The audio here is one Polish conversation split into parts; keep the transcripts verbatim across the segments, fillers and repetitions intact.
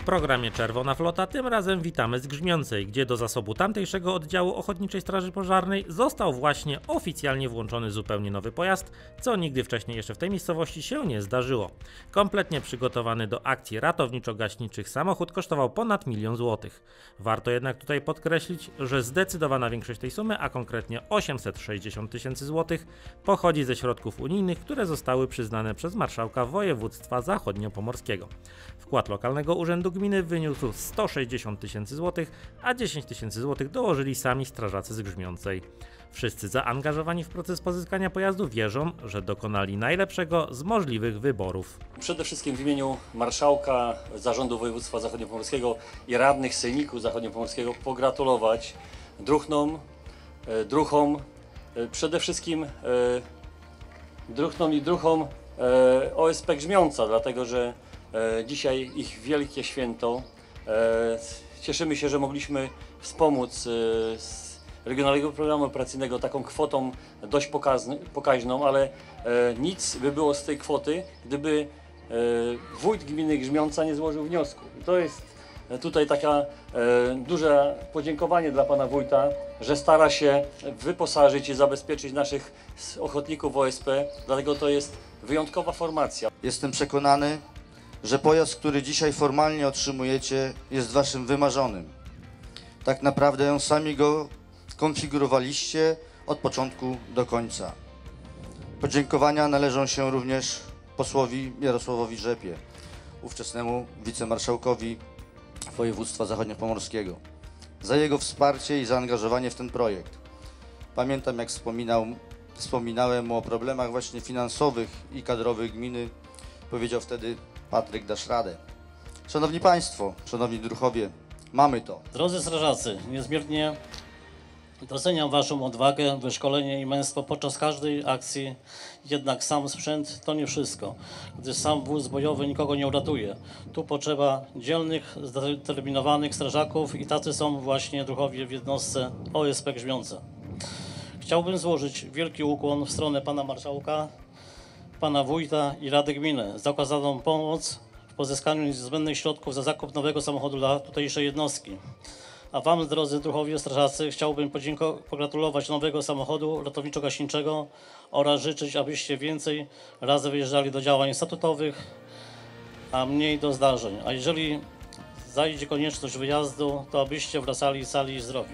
programie Czerwona Flota tym razem witamy z Grzmiącej, gdzie do zasobu tamtejszego oddziału Ochotniczej Straży Pożarnej został właśnie oficjalnie włączony zupełnie nowy pojazd, co nigdy wcześniej jeszcze w tej miejscowości się nie zdarzyło. Kompletnie przygotowany do akcji ratowniczo-gaśniczych samochód kosztował ponad milion złotych. Warto jednak tutaj podkreślić, że zdecydowana większość tej sumy, a konkretnie osiemset sześćdziesiąt tysięcy złotych, pochodzi ze środków unijnych, które zostały przyznane przez marszałka województwa zachodniopomorskiego. Wkład lokalnego urzędu gminy wyniósł sto sześćdziesiąt tysięcy złotych, a dziesięć tysięcy złotych dołożyli sami strażacy z Grzmiącej. Wszyscy zaangażowani w proces pozyskania pojazdu wierzą, że dokonali najlepszego z możliwych wyborów. Przede wszystkim w imieniu marszałka Zarządu Województwa Zachodniopomorskiego i radnych sejmiku zachodniopomorskiego pogratulować druhnom, druhom, przede wszystkim druhnom i druhom O S P Grzmiąca, dlatego że dzisiaj ich wielkie święto. Cieszymy się, że mogliśmy wspomóc z Regionalnego Programu Operacyjnego taką kwotą dość pokazny, pokaźną, ale nic by było z tej kwoty, gdyby wójt gminy Grzmiąca nie złożył wniosku. I to jest tutaj taka duże podziękowanie dla pana wójta, że stara się wyposażyć i zabezpieczyć naszych ochotników O S P, dlatego to jest wyjątkowa formacja. Jestem przekonany, że pojazd, który dzisiaj formalnie otrzymujecie, jest waszym wymarzonym. Tak naprawdę sami go konfigurowaliście od początku do końca. Podziękowania należą się również posłowi Jarosławowi Rzepie, ówczesnemu wicemarszałkowi województwa zachodniopomorskiego, za jego wsparcie i zaangażowanie w ten projekt. Pamiętam, jak wspominał, wspominałem mu o problemach właśnie finansowych i kadrowych gminy. Powiedział wtedy: Patryk, dasz radę. Szanowni Państwo, szanowni druhowie, mamy to. Drodzy strażacy, niezmiernie doceniam waszą odwagę, wyszkolenie i męstwo podczas każdej akcji, jednak sam sprzęt to nie wszystko, gdyż sam wóz bojowy nikogo nie uratuje. Tu potrzeba dzielnych, zdeterminowanych strażaków i tacy są właśnie druhowie w jednostce O S P Grzmiąca. Chciałbym złożyć wielki ukłon w stronę pana marszałka, pana wójta i Rady Gminy za okazaną pomoc w pozyskaniu niezbędnych środków za zakup nowego samochodu dla tutejszej jednostki. A wam, drodzy druhowie strażacy, chciałbym pogratulować nowego samochodu ratowniczo-gaśniczego oraz życzyć, abyście więcej razy wyjeżdżali do działań statutowych, a mniej do zdarzeń. A jeżeli zajdzie konieczność wyjazdu, to abyście wracali cali i zdrowi.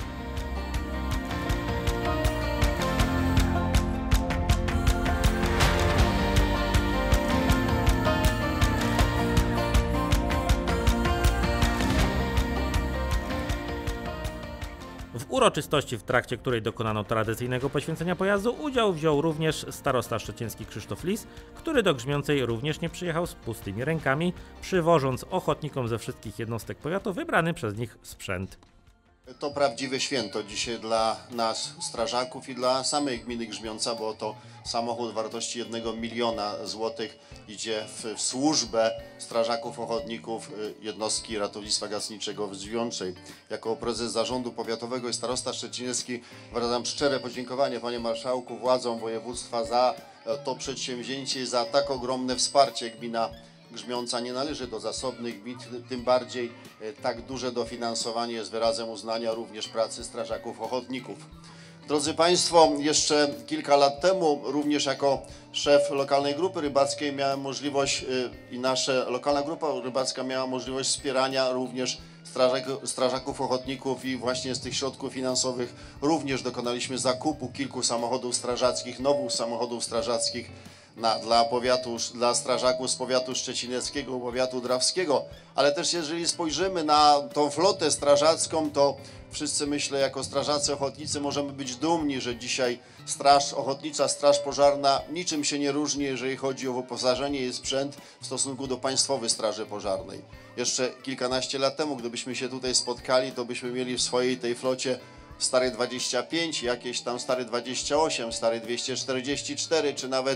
W uroczystości, w trakcie której dokonano tradycyjnego poświęcenia pojazdu, udział wziął również starosta szczeciński Krzysztof Lis, który do Grzmiącej również nie przyjechał z pustymi rękami, przywożąc ochotnikom ze wszystkich jednostek powiatu wybrany przez nich sprzęt. To prawdziwe święto dzisiaj dla nas, strażaków, i dla samej gminy Grzmiąca, bo to samochód wartości jednego miliona złotych idzie w, w służbę strażaków ochotników jednostki ratownictwa gaśniczego w Grzmiącej. Jako prezes zarządu powiatowego i starosta szczeciński wyrażam szczere podziękowanie, panie marszałku, władzom województwa za to przedsięwzięcie i za tak ogromne wsparcie. Gmina Grzmiąca nie należy do zasobnych gmin, tym bardziej tak duże dofinansowanie jest wyrazem uznania również pracy strażaków ochotników. Drodzy Państwo, jeszcze kilka lat temu również jako szef lokalnej grupy rybackiej miałem możliwość i nasza lokalna grupa rybacka miała możliwość wspierania również strażaków ochotników i właśnie z tych środków finansowych również dokonaliśmy zakupu kilku samochodów strażackich, nowych samochodów strażackich Na, dla powiatu, dla strażaków z powiatu szczecineckiego, powiatu drawskiego, ale też jeżeli spojrzymy na tą flotę strażacką, to wszyscy, myślę, jako strażacy ochotnicy możemy być dumni, że dzisiaj Straż Ochotnicza, Straż Pożarna niczym się nie różni, jeżeli chodzi o wyposażenie i sprzęt w stosunku do Państwowej Straży Pożarnej. Jeszcze kilkanaście lat temu, gdybyśmy się tutaj spotkali, to byśmy mieli w swojej tej flocie stary dwadzieścia pięć, jakieś tam stary dwadzieścia osiem, stary dwieście czterdzieści cztery, czy nawet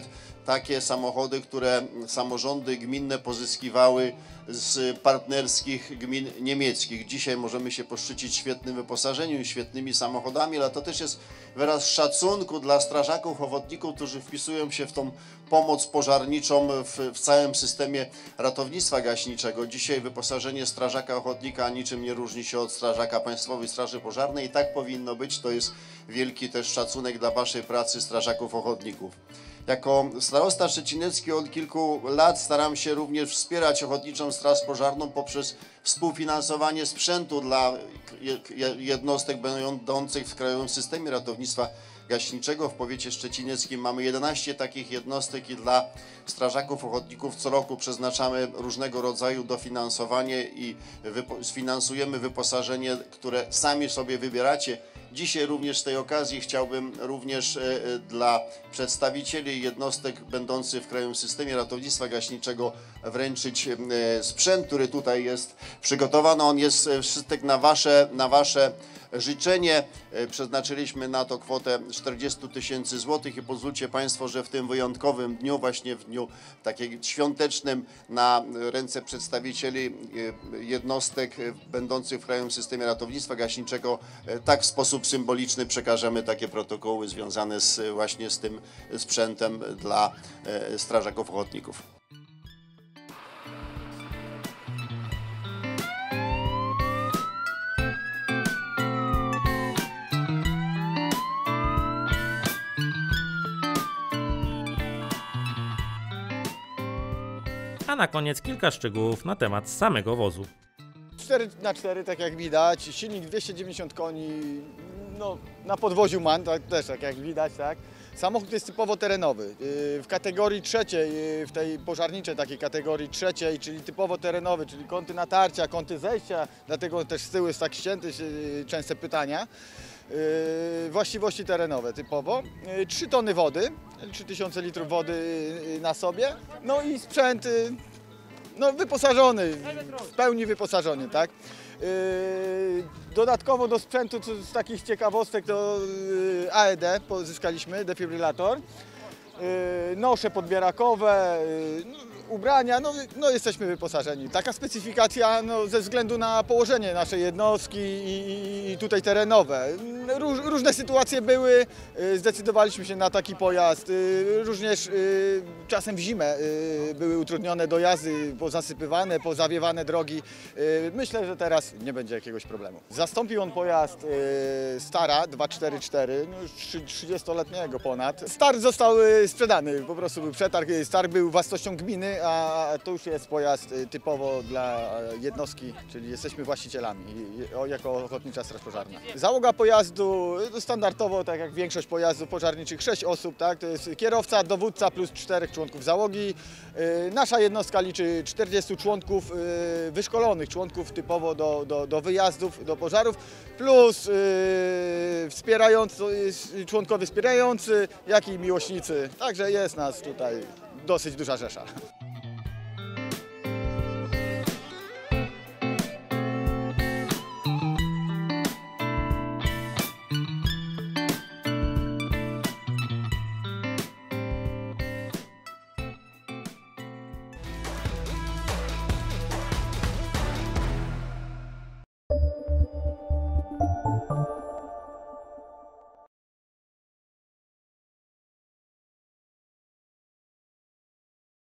takie samochody, które samorządy gminne pozyskiwały z partnerskich gmin niemieckich. Dzisiaj możemy się poszczycić świetnym wyposażeniem, świetnymi samochodami, ale to też jest wyraz szacunku dla strażaków ochotników, którzy wpisują się w tą pomoc pożarniczą w, w całym systemie ratownictwa gaśniczego. Dzisiaj wyposażenie strażaka ochotnika niczym nie różni się od strażaka Państwowej Straży Pożarnej i tak powinno być. To jest wielki też szacunek dla waszej pracy strażaków ochotników. Jako starosta szczecinecki od kilku lat staram się również wspierać Ochotniczą Straż Pożarną poprzez współfinansowanie sprzętu dla jednostek będących w krajowym systemie ratownictwa gaśniczego. W powiecie szczecineckim mamy jedenaście takich jednostek i dla strażaków ochotników co roku przeznaczamy różnego rodzaju dofinansowanie i wypo- sfinansujemy wyposażenie, które sami sobie wybieracie. Dzisiaj również z tej okazji chciałbym również e, dla przedstawicieli jednostek będących w krajowym systemie ratownictwa gaśniczego wręczyć e, sprzęt, który tutaj jest przygotowany. On jest e, wszystek na wasze, na wasze życzenie. E, przeznaczyliśmy na to kwotę czterdzieści tysięcy złotych i pozwólcie Państwo, że w tym wyjątkowym dniu, właśnie w dniu takim świątecznym, na ręce przedstawicieli e, jednostek e, będących w krajowym systemie ratownictwa gaśniczego e, tak w sposób symboliczny przekażemy takie protokoły związane z, właśnie z tym sprzętem dla e, strażaków ochotników. A na koniec kilka szczegółów na temat samego wozu. cztery na cztery, tak jak widać, silnik dwieście dziewięćdziesiąt koni, no, na podwoziu MAN, tak, też tak jak widać, tak. Samochód jest typowo terenowy, yy, w kategorii trzeciej, yy, w tej pożarniczej takiej kategorii trzeciej, czyli typowo terenowy, czyli kąty natarcia, kąty zejścia, dlatego też z tyłu jest tak ścięty, yy, częste pytania. Yy, właściwości terenowe typowo, yy, trzy tony wody, trzy tysiące litrów wody yy, na sobie, no i sprzęt yy, no, wyposażony, w pełni wyposażony, tak. Yy, dodatkowo do sprzętu, co z takich ciekawostek, to yy, A E D pozyskaliśmy, defibrylator, yy, nosze podbierakowe, yy, ubrania, no, no jesteśmy wyposażeni. Taka specyfikacja no, ze względu na położenie naszej jednostki i, i tutaj terenowe. Róż, różne sytuacje były, zdecydowaliśmy się na taki pojazd. Również czasem w zimę były utrudnione dojazdy, pozasypywane, pozawiewane drogi. Myślę, że teraz nie będzie jakiegoś problemu. Zastąpił on pojazd Stara dwa cztery cztery, no już trzydziestoletniego ponad. Star został sprzedany, po prostu był przetarg. Star był własnością gminy, a to już jest pojazd typowo dla jednostki, czyli jesteśmy właścicielami jako Ochotnicza Straż Pożarna. Załoga pojazdu standardowo, tak jak większość pojazdów pożarniczych, sześć osób, tak? To jest kierowca, dowódca plus czterech członków załogi. Nasza jednostka liczy czterdziestu członków, wyszkolonych członków typowo do, do, do wyjazdów, do pożarów, plus wspierający, członkowie wspierający, jak i miłośnicy. Także jest nas tutaj dosyć duża rzesza.